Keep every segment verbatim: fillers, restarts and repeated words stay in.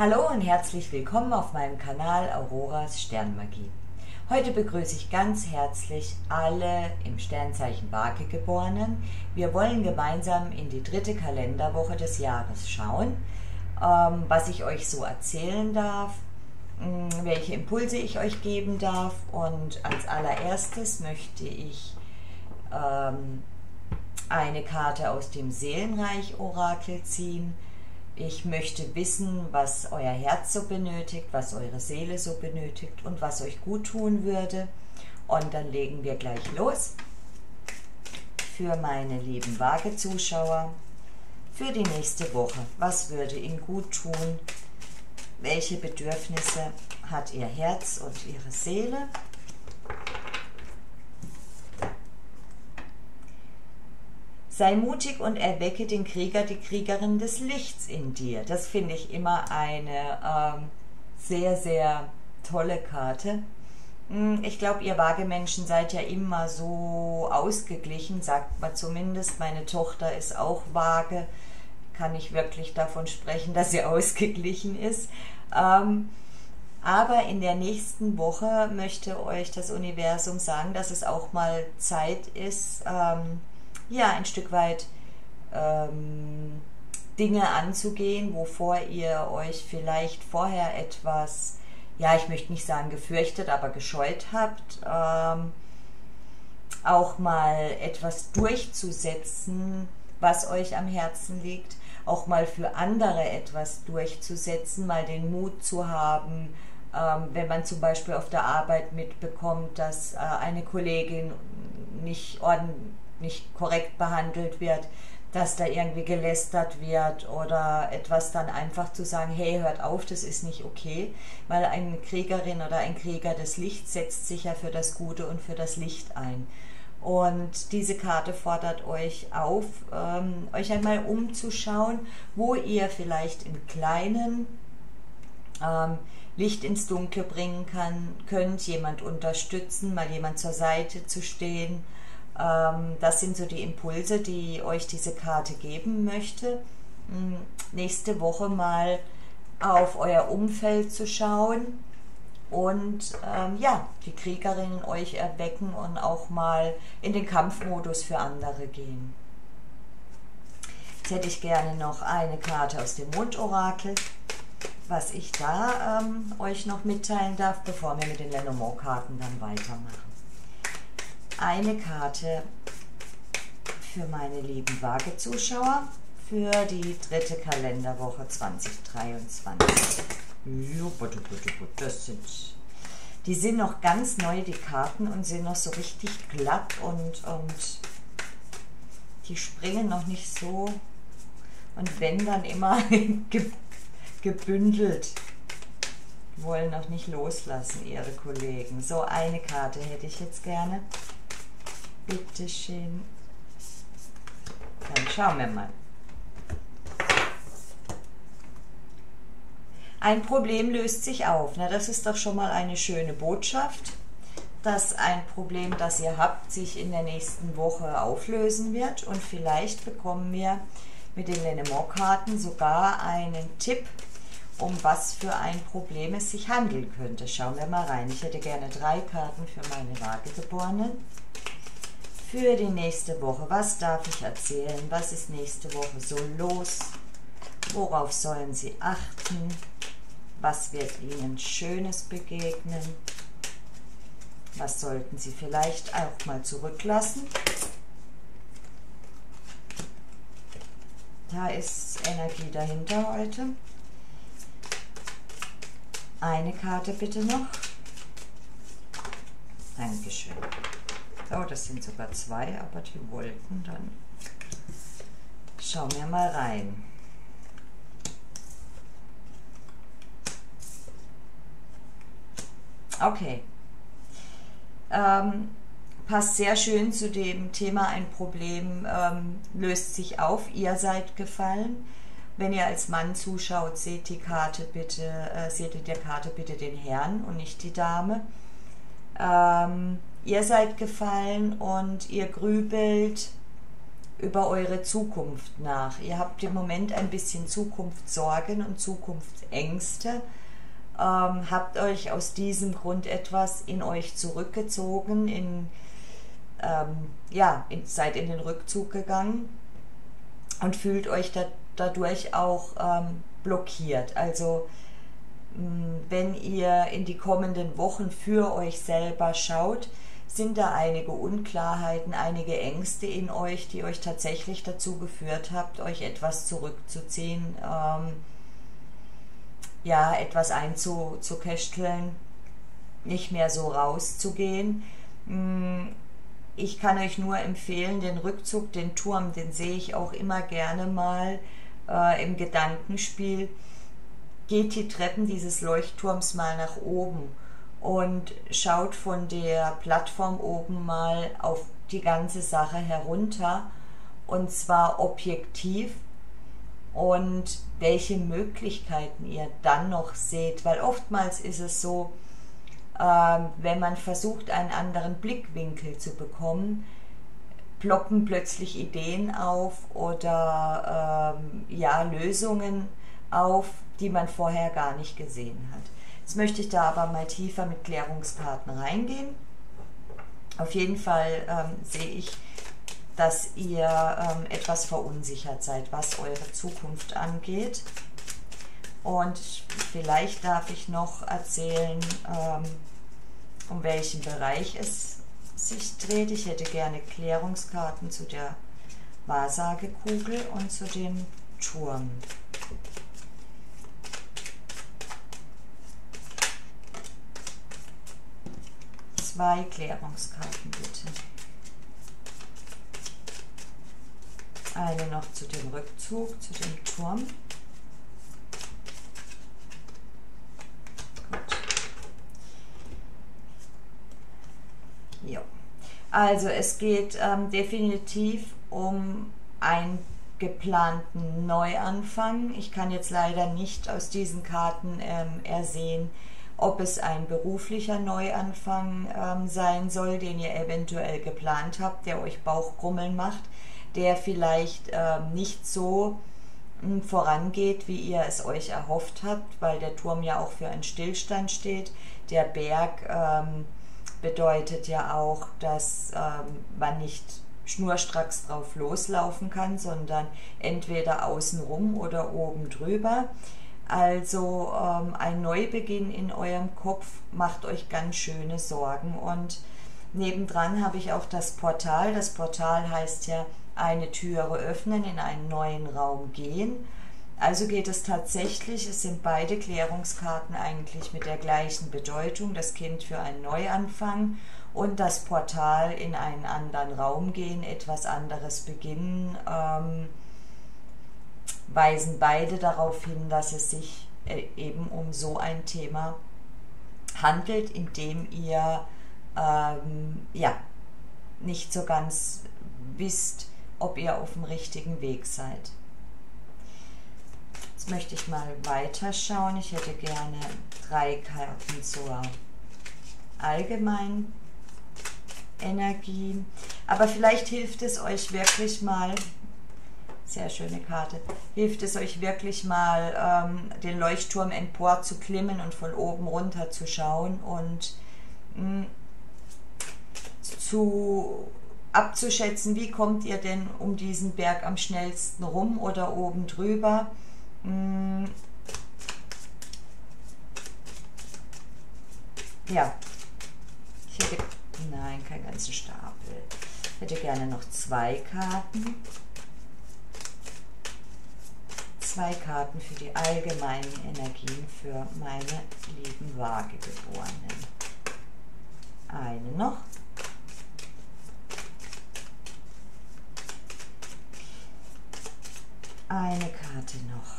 Hallo und herzlich willkommen auf meinem Kanal Auroras Sternmagie. Heute begrüße ich ganz herzlich alle im Sternzeichen Waage Geborenen. Wir wollen gemeinsam in die dritte Kalenderwoche des Jahres schauen, ähm, was ich euch so erzählen darf, mh, welche Impulse ich euch geben darf. Und als allererstes möchte ich ähm, eine Karte aus dem Seelenreich-Orakel ziehen. Ich möchte wissen, was euer Herz so benötigt, was eure Seele so benötigt und was euch gut tun würde. Und dann legen wir gleich los. Für meine lieben Waage-Zuschauer, für die nächste Woche. Was würde ihnen gut tun? Welche Bedürfnisse hat ihr Herz und ihre Seele? Sei mutig und erwecke den Krieger, die Kriegerin des Lichts in dir. Das finde ich immer eine ähm, sehr, sehr tolle Karte. Ich glaube, ihr Waagemenschen seid ja immer so ausgeglichen, sagt man zumindest. Meine Tochter ist auch Waage. Kann ich wirklich davon sprechen, dass sie ausgeglichen ist. Ähm, aber in der nächsten Woche möchte euch das Universum sagen, dass es auch mal Zeit ist, ähm, ja, ein Stück weit ähm, Dinge anzugehen, wovor ihr euch vielleicht vorher etwas, ja, ich möchte nicht sagen gefürchtet, aber gescheut habt, ähm, auch mal etwas durchzusetzen, was euch am Herzen liegt, auch mal für andere etwas durchzusetzen, mal den Mut zu haben, ähm, wenn man zum Beispiel auf der Arbeit mitbekommt, dass äh, eine Kollegin nicht ordentlich nicht korrekt behandelt wird, dass da irgendwie gelästert wird oder etwas, dann einfach zu sagen, hey, hört auf, das ist nicht okay, weil eine Kriegerin oder ein Krieger des Lichts setzt sich ja für das Gute und für das Licht ein. Und diese Karte fordert euch auf, ähm, euch einmal umzuschauen, wo ihr vielleicht im Kleinen ähm, Licht ins Dunkle bringen kann, könnt, jemand unterstützen, mal jemand zur Seite zu stehen. Das sind so die Impulse, die euch diese Karte geben möchte. Nächste Woche mal auf euer Umfeld zu schauen und ähm, ja, die Kriegerinnen euch erwecken und auch mal in den Kampfmodus für andere gehen. Jetzt hätte ich gerne noch eine Karte aus dem Mondorakel, was ich da ähm, euch noch mitteilen darf, bevor wir mit den Lenormand-Karten dann weitermachen. Eine Karte für meine lieben Waage-Zuschauer für die dritte Kalenderwoche zwanzig dreiundzwanzig. Das sind, die sind noch ganz neu, die Karten, und sind noch so richtig glatt und, und die springen noch nicht so, und wenn, dann immer gebündelt. Wollen noch nicht loslassen, ihre Kollegen. So eine Karte hätte ich jetzt gerne. Bitte schön. Dann schauen wir mal. Ein Problem löst sich auf. Na, das ist doch schon mal eine schöne Botschaft, dass ein Problem, das ihr habt, sich in der nächsten Woche auflösen wird. Und vielleicht bekommen wir mit den Lenormand-Karten sogar einen Tipp, um was für ein Problem es sich handeln könnte. Schauen wir mal rein. Ich hätte gerne drei Karten für meine Waagegeborenen. Für die nächste Woche. Was darf ich erzählen? Was ist nächste Woche so los? Worauf sollen Sie achten? Was wird Ihnen Schönes begegnen? Was sollten Sie vielleicht auch mal zurücklassen? Da ist Energie dahinter heute. Eine Karte bitte noch. Dankeschön. Oh, das sind sogar zwei, aber die wollten dann. Schauen wir mal rein. Okay. Ähm, passt sehr schön zu dem Thema, ein Problem ähm, löst sich auf. Ihr seid gefallen. Wenn ihr als Mann zuschaut, seht die Karte bitte, äh, seht in der Karte bitte den Herrn und nicht die Dame. Ähm, ihr seid gefallen und ihr grübelt über eure Zukunft nach. Ihr habt im Moment ein bisschen Zukunftssorgen und Zukunftsängste, ähm, habt euch aus diesem Grund etwas in euch zurückgezogen, in, ähm, ja, in, seid in den Rückzug gegangen und fühlt euch da, dadurch auch ähm, blockiert. Also wenn ihr in die kommenden Wochen für euch selber schaut, sind da einige Unklarheiten, einige Ängste in euch, die euch tatsächlich dazu geführt habt, euch etwas zurückzuziehen, ähm, ja, etwas einzukästeln, nicht mehr so rauszugehen. Ich kann euch nur empfehlen, den Rückzug, den Turm, den sehe ich auch immer gerne mal äh, im Gedankenspiel. Geht die Treppen dieses Leuchtturms mal nach oben und schaut von der Plattform oben mal auf die ganze Sache herunter, und zwar objektiv, und welche Möglichkeiten ihr dann noch seht, weil oftmals ist es so, äh, wenn man versucht, einen anderen Blickwinkel zu bekommen, ploppen plötzlich Ideen auf oder äh, ja, Lösungen auf, die man vorher gar nicht gesehen hat. Jetzt möchte ich da aber mal tiefer mit Klärungskarten reingehen. Auf jeden Fall ähm, sehe ich, dass ihr ähm, etwas verunsichert seid, was eure Zukunft angeht. Und vielleicht darf ich noch erzählen, ähm, um welchen Bereich es sich dreht. Ich hätte gerne Klärungskarten zu der Wahrsagekugel und zu dem Turm. Zwei Klärungskarten bitte. Eine noch zu dem Rückzug, zu dem Turm. Gut. Jo. Also es geht ähm, definitiv um einen geplanten Neuanfang. Ich kann jetzt leider nicht aus diesen Karten ähm, ersehen, ob es ein beruflicher Neuanfang ähm, sein soll, den ihr eventuell geplant habt, der euch Bauchgrummeln macht, der vielleicht ähm, nicht so ähm, vorangeht, wie ihr es euch erhofft habt, weil der Turm ja auch für einen Stillstand steht. Der Berg ähm, bedeutet ja auch, dass ähm, man nicht schnurstracks drauf loslaufen kann, sondern entweder außenrum oder oben drüber. Also ähm, ein Neubeginn in eurem Kopf macht euch ganz schöne Sorgen. Und nebendran habe ich auch das Portal. Das Portal heißt ja, eine Türe öffnen, in einen neuen Raum gehen. Also geht es tatsächlich, es sind beide Klärungskarten eigentlich mit der gleichen Bedeutung. Das Kind für einen Neuanfang und das Portal in einen anderen Raum gehen, etwas anderes beginnen. Ähm, weisen beide darauf hin, dass es sich eben um so ein Thema handelt, in dem ihr ähm, ja, nicht so ganz wisst, ob ihr auf dem richtigen Weg seid. Jetzt möchte ich mal weiterschauen. Ich hätte gerne drei Karten zur allgemeinen Energie. Aber vielleicht hilft es euch wirklich mal, sehr schöne Karte, hilft es euch wirklich mal, ähm, den Leuchtturm empor zu klimmen und von oben runter zu schauen und mh, zu abzuschätzen, wie kommt ihr denn um diesen Berg am schnellsten rum oder oben drüber. Mh, ja, ich hätte, nein, kein ganzen Stapel. Ich hätte gerne noch zwei Karten. Zwei Karten für die allgemeinen Energien für meine lieben Waagegeborenen. Eine noch. Eine Karte noch.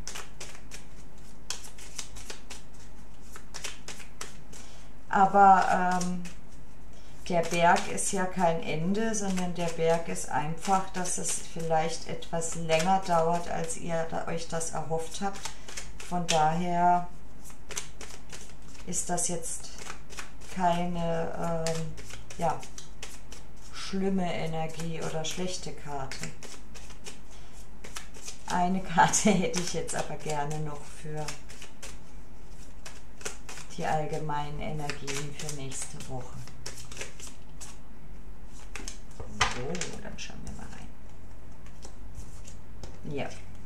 Aber ähm, der Berg ist ja kein Ende, sondern der Berg ist einfach, dass es vielleicht etwas länger dauert, als ihr euch das erhofft habt. Von daher ist das jetzt keine ähm, ja, schlimme Energie oder schlechte Karte. Eine Karte hätte ich jetzt aber gerne noch für die allgemeinen Energien für nächste Woche. So, dann schauen wir mal rein.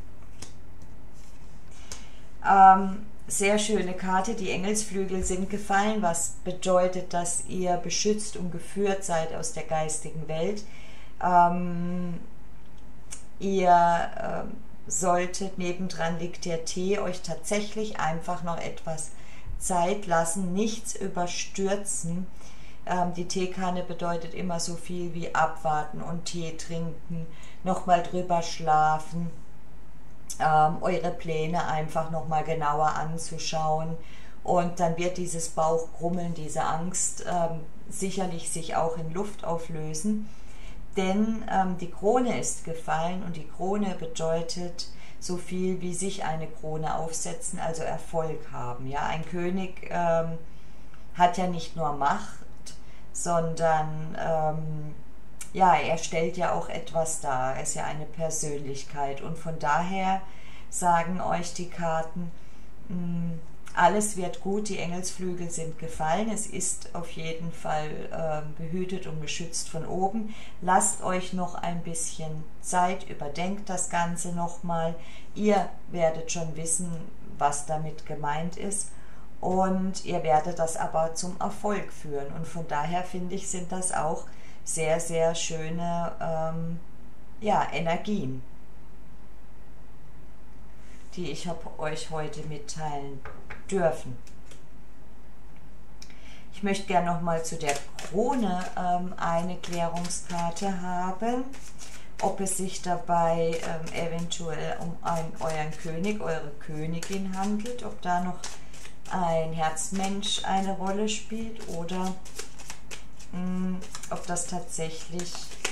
Ja. Ähm, sehr schöne Karte. Die Engelsflügel sind gefallen, was bedeutet, dass ihr beschützt und geführt seid aus der geistigen Welt. Ähm, ihr ähm, solltet, nebendran liegt der Tee, euch tatsächlich einfach noch etwas Zeit lassen, nichts überstürzen. Ähm, die Teekanne bedeutet immer so viel wie abwarten und Tee trinken, nochmal drüber schlafen, ähm, eure Pläne einfach nochmal genauer anzuschauen, und dann wird dieses Bauchkrummeln, diese Angst ähm, sicherlich sich auch in Luft auflösen, denn ähm, die Krone ist gefallen, und die Krone bedeutet so viel wie sich eine Krone aufsetzen, also Erfolg haben. Ja, ein König ähm, hat ja nicht nur Macht, sondern ähm, ja, er stellt ja auch etwas dar. Er ist ja eine Persönlichkeit, und von daher sagen euch die Karten, mh, alles wird gut, die Engelsflügel sind gefallen, es ist auf jeden Fall äh, behütet und geschützt von oben. Lasst euch noch ein bisschen Zeit, überdenkt das Ganze nochmal. Ihr werdet schon wissen, was damit gemeint ist, und ihr werdet das aber zum Erfolg führen. Und von daher finde ich, sind das auch sehr, sehr schöne ähm, ja, Energien, die ich euch heute mitteilen dürfen. Ich möchte gerne noch mal zu der Krone ähm, eine Klärungskarte haben, ob es sich dabei ähm, eventuell um einen, euren König, eure Königin handelt, ob da noch ein Herzmensch eine Rolle spielt, oder mh, ob das tatsächlich...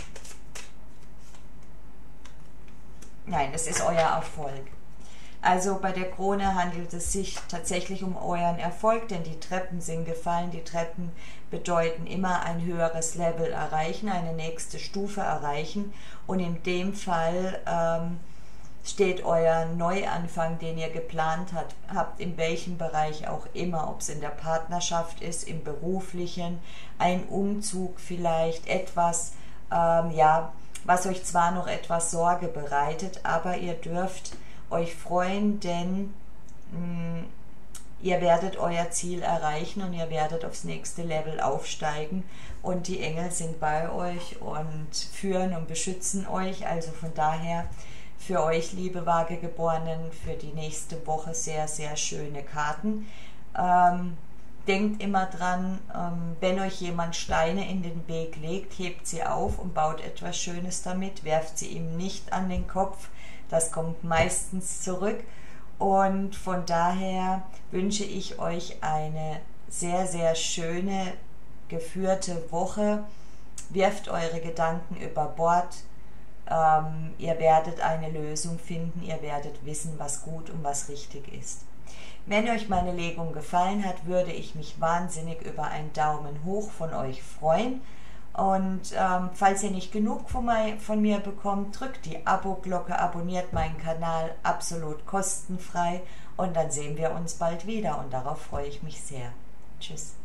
Nein, es ist euer Erfolg. Also bei der Krone handelt es sich tatsächlich um euren Erfolg, denn die Treppen sind gefallen. Die Treppen bedeuten immer ein höheres Level erreichen, eine nächste Stufe erreichen. Und in dem Fall ähm, steht euer Neuanfang, den ihr geplant habt, habt, in welchem Bereich auch immer, ob es in der Partnerschaft ist, im Beruflichen, ein Umzug vielleicht, etwas, ähm, ja, was euch zwar noch etwas Sorge bereitet, aber ihr dürft euch freuen, denn mh, ihr werdet euer Ziel erreichen und ihr werdet aufs nächste Level aufsteigen, und die Engel sind bei euch und führen und beschützen euch. Also von daher für euch, liebe Waagegeborenen, für die nächste Woche sehr, sehr schöne Karten. Ähm, denkt immer dran, ähm, wenn euch jemand Steine in den Weg legt, hebt sie auf und baut etwas Schönes damit, werft sie ihm nicht an den Kopf. Das kommt meistens zurück, und von daher wünsche ich euch eine sehr, sehr schöne, geführte Woche. Wirft eure Gedanken über Bord. Ähm, ihr werdet eine Lösung finden, ihr werdet wissen, was gut und was richtig ist. Wenn euch meine Legung gefallen hat, würde ich mich wahnsinnig über einen Daumen hoch von euch freuen. Und ähm, falls ihr nicht genug von, mein, von mir bekommt, drückt die Abo-Glocke, abonniert meinen Kanal, absolut kostenfrei, und dann sehen wir uns bald wieder, und darauf freue ich mich sehr. Tschüss.